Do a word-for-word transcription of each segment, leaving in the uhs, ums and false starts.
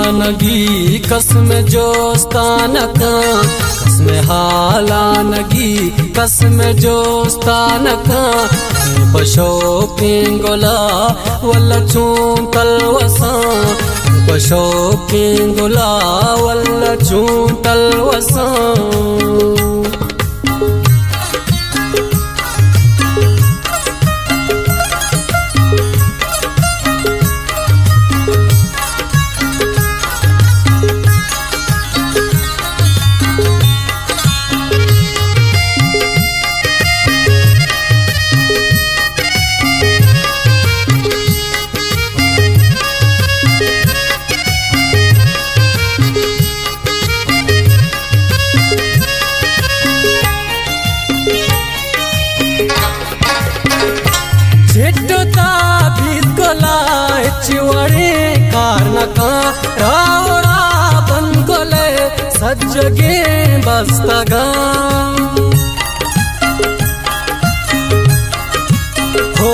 नगी कसम जोस्तानका कसम हालानगी कसम जोस्तानका पशो पिंगुला वल्ला चूं तलवसा पशो पिंगुला वल्ला चूं तलवसा चिवड़े कारनका रावरा बंगोले सज्जगे बस्तगा हो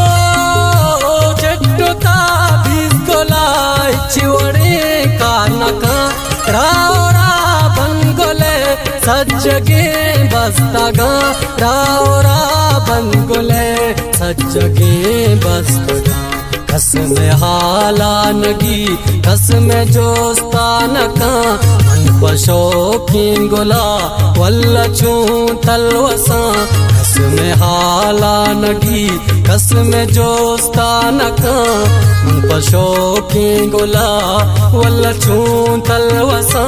चट्टुता बिस्कोला चिवड़े कारनका रावरा बंगोले सज्जगे बस्तगा रावरा बंगोले सज्जगे बस्तगा कसम हालानगी कसम जोस्तानका मन पशो पिंगुला वल्ला चूं तलवसा कसम हालानगी कसम जोस्तानका मन पशो पिंगुला वल्ला चूं तलवसा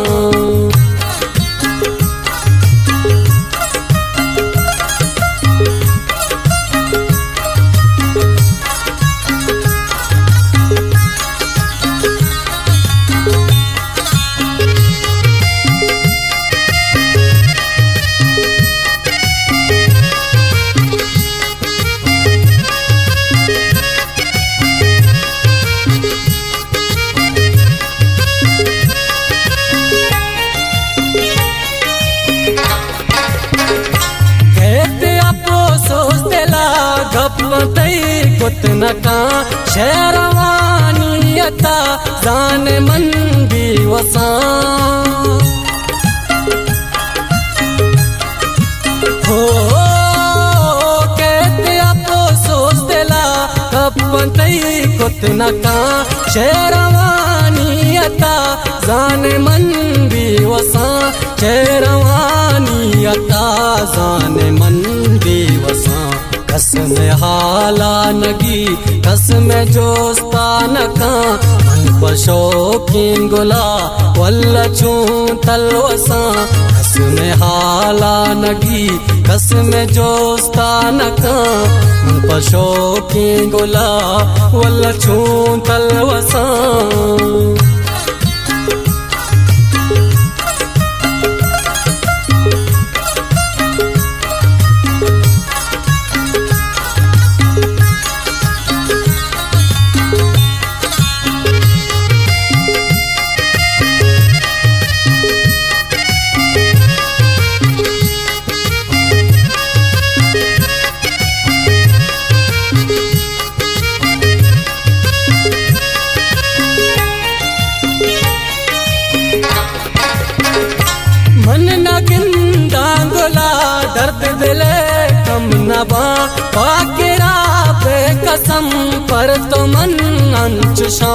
कुतनका शेरवानियता जान मन दिवसा हो कहते आपो सोच देला कपतई कुतनका शेरवानियता जान मन दिवसा शेरवानियता जान मन दिवसा कसम हालानगी कसम जोस्तानका मन पशो पिंगुला वल्ला चूं तलवसा कसम हालानगी कसम जोस्तानका मन पशो पिंगुला वल्ला चूं तलवसा दर्द दिले कम नबा पाकेरा बेकसम पर तो मन अंचुशा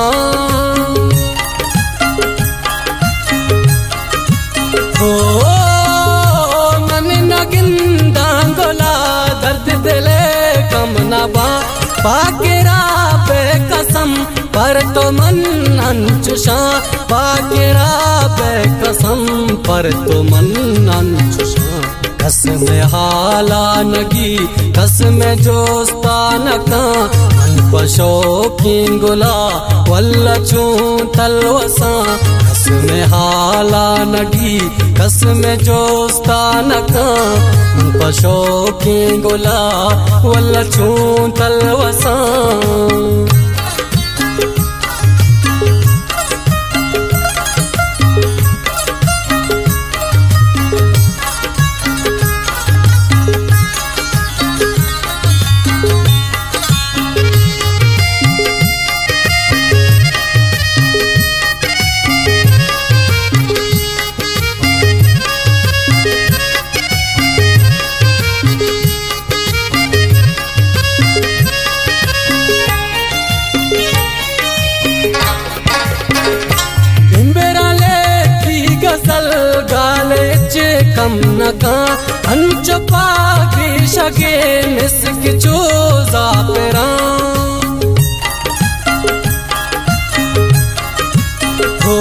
हो मन नगिंदा गोला दर्द दिले कम नबा पाकेरा बेकसम पर तो मन अंचुशा पाकेरा बेकसम पर तो मन अंचुशा कसम हालानगी कसम जोस्तानका मन पशो पिंगुला वल्ला चूं तलवसा कसम हालानगी कसम जोस्तानका मन पशो पिंगुला वल्ला चूं तलवसा हंच पागी शगे मिस्क चूजा पेरा हो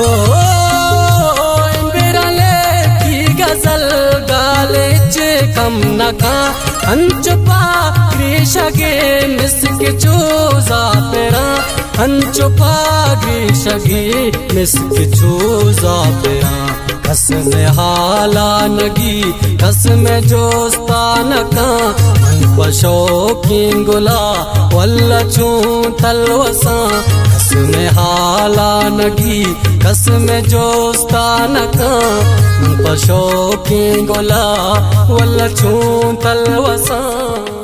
बिरले की गजल गाले च कम नका हंच पागी शगे मिस्क चूजा पेरा हंच पागी शगे मिस्क चूजा पेरा कस में हाला नगी कस में जोस्तान का मन पशो की गुला वल्ला चू तलवसा कस में हाला नगी कस में जोस्तान का मन पशो की गुला वल्ला चू तलवसा।